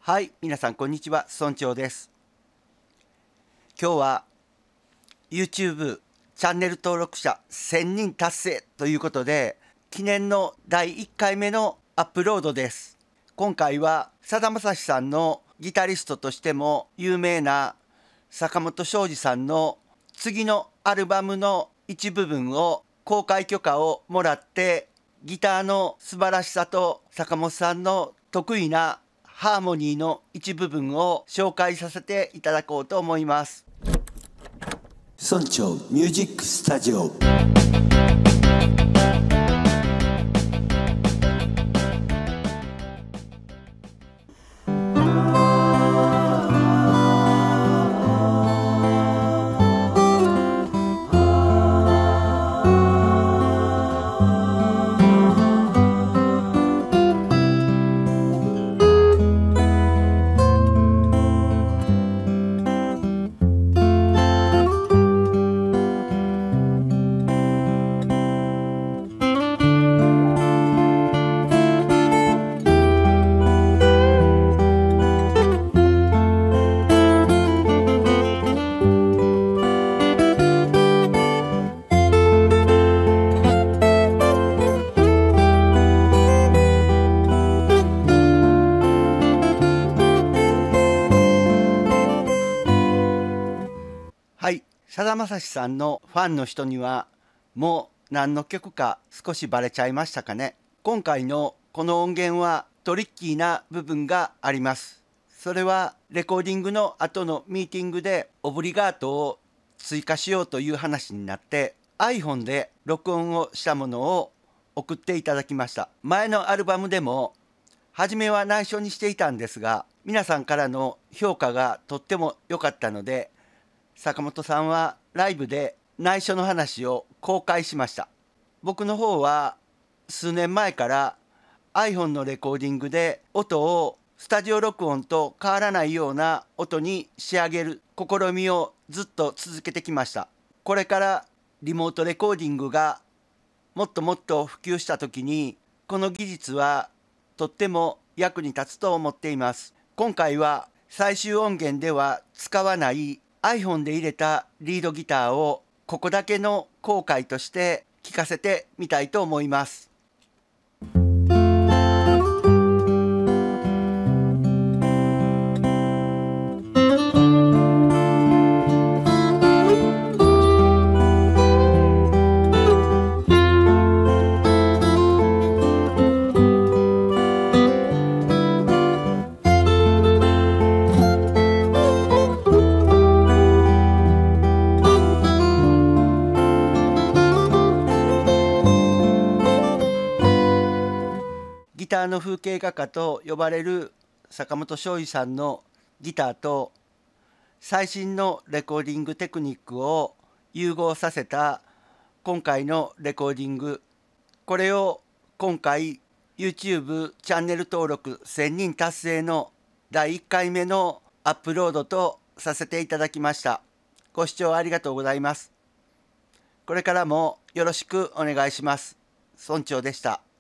はい、皆さんこんにちは、村長です。今日は YouTube チャンネル登録者1000人達成ということで、記念の第1回目のアップロードです。今回はさだまさしさんのギタリストとしても有名な坂本昌司さんの次のアルバムの一部分を公開許可をもらって、ギターの素晴らしさと坂本さんの得意なハーモニーの一部分を紹介させていただこうと思います。 村長ミュージックスタジオ。 はい、さだまさしさんのファンの人にはもう何の曲か少しバレちゃいましたかね。今回のこの音源はトリッキーな部分があります。それはレコーディングの後のミーティングでオブリガートを追加しようという話になって iPhone で録音をしたものを送っていただきました。前のアルバムでも初めは内緒にしていたんですが、皆さんからの評価がとっても良かったので、坂本さんはライブで内緒の話を公開しました。僕の方は数年前から iPhone のレコーディングで音をスタジオ録音と変わらないような音に仕上げる試みをずっと続けてきました。これからリモートレコーディングがもっともっと普及した時にこの技術はとっても役に立つと思っています。今回は最終音源では使わないiPhone で入れたリードギターをここだけの公開として聴かせてみたいと思います。ギターの風景画家と呼ばれる坂本昌司さんのギターと最新のレコーディングテクニックを融合させた今回のレコーディング、これを今回 YouTube チャンネル登録1000人達成の第1回目のアップロードとさせていただきました。ご視聴ありがとうございます。これからもよろしくお願いします。村長でした。